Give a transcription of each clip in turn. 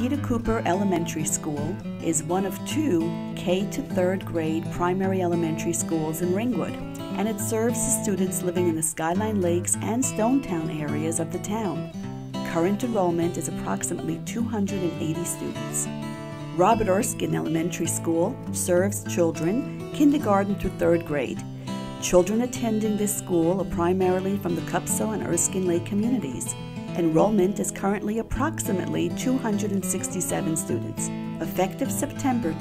Peter Cooper Elementary School is one of two K to 3rd grade primary elementary schools in Ringwood, and it serves the students living in the Skyline Lakes and Stonetown areas of the town. Current enrollment is approximately 280 students. Robert Erskine Elementary School serves children kindergarten through 3rd grade. Children attending this school are primarily from the Cupso and Erskine Lake communities. Enrollment is currently approximately 267 students. Effective September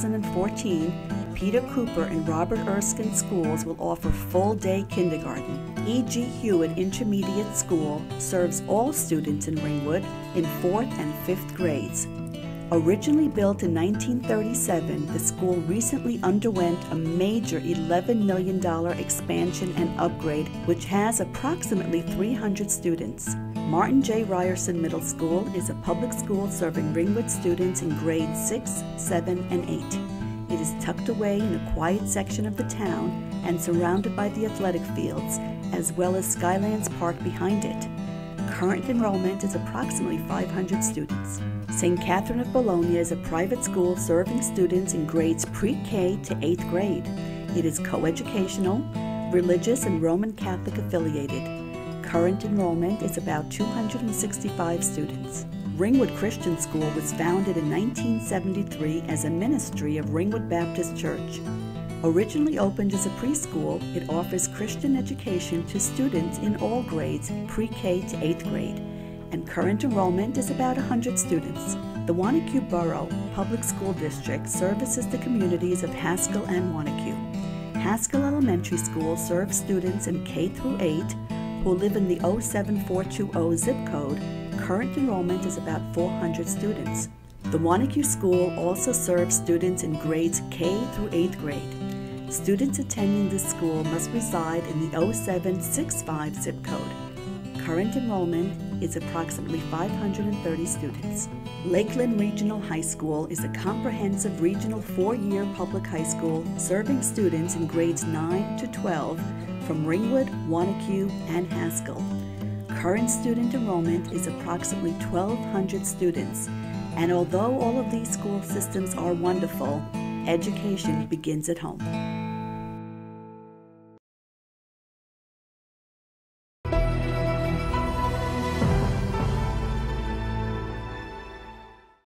2014, Peter Cooper and Robert Erskine schools will offer full-day kindergarten. E.G. Hewitt Intermediate School serves all students in Ringwood in 4th and 5th grades. Originally built in 1937, the school recently underwent a major $11 million expansion and upgrade, which has approximately 300 students. Martin J. Ryerson Middle School is a public school serving Ringwood students in grades 6, 7, and 8. It is tucked away in a quiet section of the town and surrounded by the athletic fields, as well as Skylands Park behind it. Current enrollment is approximately 500 students. St. Catherine of Bologna is a private school serving students in grades pre-K to 8th grade. It is coeducational, religious, and Roman Catholic affiliated. Current enrollment is about 265 students. Ringwood Christian School was founded in 1973 as a ministry of Ringwood Baptist Church. Originally opened as a preschool, it offers Christian education to students in all grades, pre-K to 8th grade, and current enrollment is about 100 students. The Wanaque Borough Public School District services the communities of Haskell and Wanaque. Haskell Elementary School serves students in K through 8 who live in the 07420 zip code. Current enrollment is about 400 students. The Wanaque School also serves students in grades K through 8th grade. Students attending this school must reside in the 0765 zip code. Current enrollment is approximately 530 students. Lakeland Regional High School is a comprehensive regional 4-year public high school serving students in grades 9 to 12 from Ringwood, Wanaque, and Haskell. Current student enrollment is approximately 1,200 students, and although all of these school systems are wonderful, education begins at home.